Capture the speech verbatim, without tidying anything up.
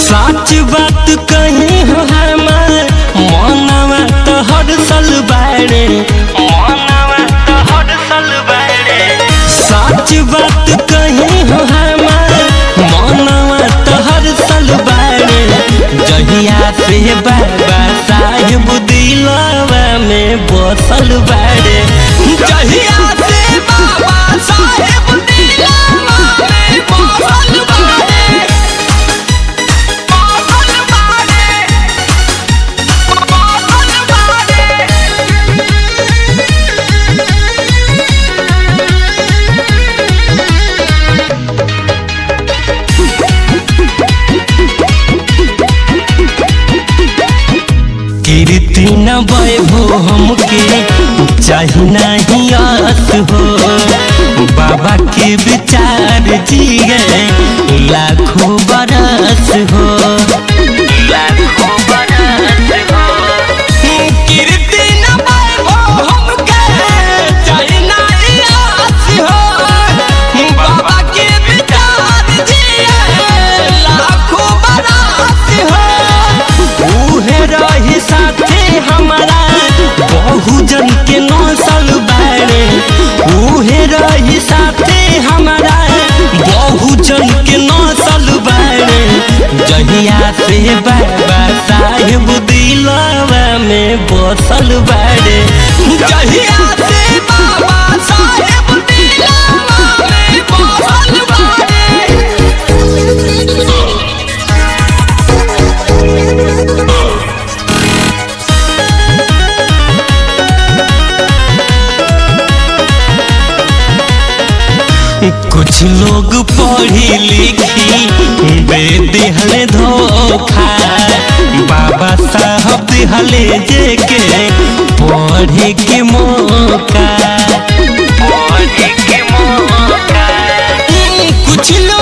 सच बात कहीं हो हमार मनवा तो हर साल बाड़े मनवा तो हर साल बाड़े सच बात कहीं हो हमार मनवा तो हर साल बाड़े जहिया से बाबा साहेब दिलवा में बसल बाड़े जहिया से बाबा साहेब दिलवा में बसल बाड़े कीर्ति न वैभव हमके चाही नहीं आस हो बाबा के विचार जिए लाखों बरस हो लाखों बरस हो कीर्ति न वैभव हमके चाही नहीं आस हो बाबा के विचार जिए लाखों बरस हो उहे रही साथे हमारा बहुजन के नौसल बाड़े उहे रही साथे हमारा बहुजन के नौसल बाड़े जहिया से बाबा साहेब दिलवा में बसल बाड़े जहिया से बाबा साहेब दिलवा में बसल बाड़े कुछ लोग पढ़ी लिखी बेदिहले धोखा बाबा साहब दिहले जे के पढ़े के मौका पढ़े के मौका कुछ लोग